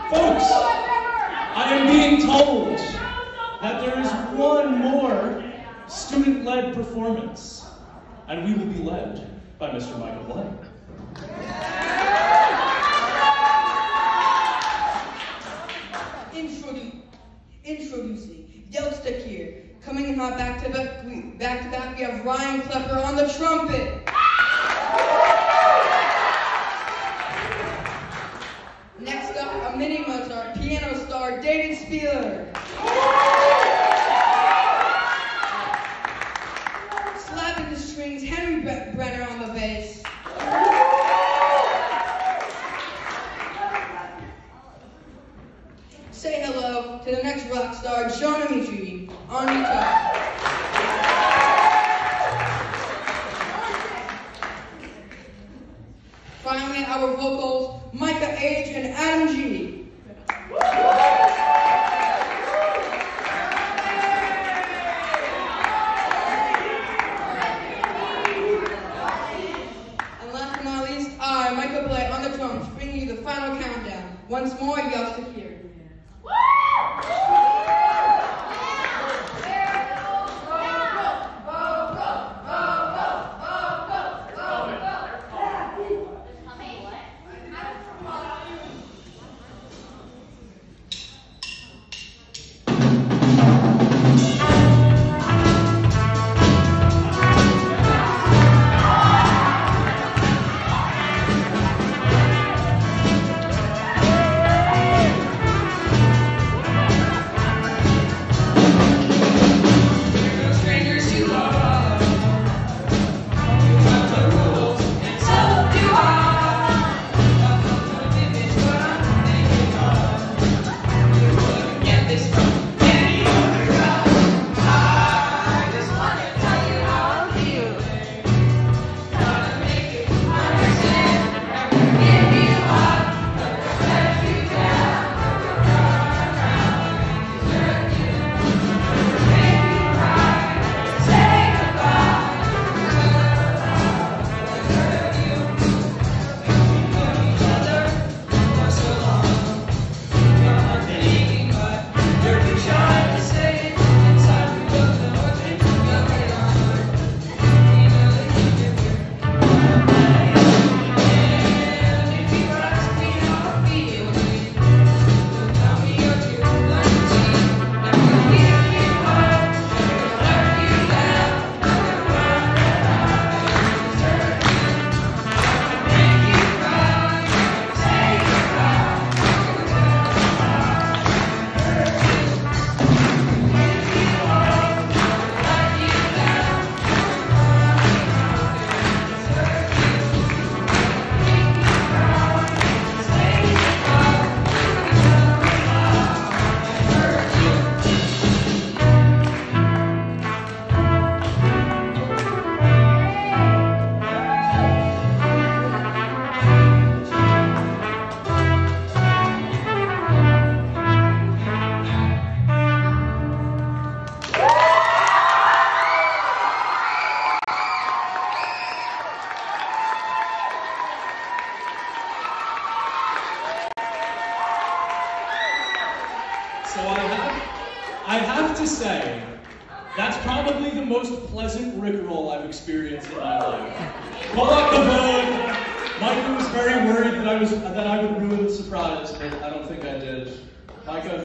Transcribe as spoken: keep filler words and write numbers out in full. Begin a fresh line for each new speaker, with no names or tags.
Folks, I am being told that there is one more student-led performance, and we will be led by Mister Michael Blake.
Introdu introducing Delta here. Coming in hot back to back, we, back to back, we have Ryan Klepper on the trumpet. Next up, a mini Mozart piano star, David Spieler. Slapping the strings, Henry Brenner on the bass. Say hello to the next rock star, John Amitri, on guitar. Finally, our vocals, Micah H. and Adam G. And last but not least, I, Michael Blake, on the drums, bringing you the final countdown. Once more, you have to hear.
So I have, I have to say, that's probably the most pleasant Rickroll I've experienced in my life. Bullock the Hood. Micah was very worried that I was that I would ruin the surprise, but I don't think I did. Micah.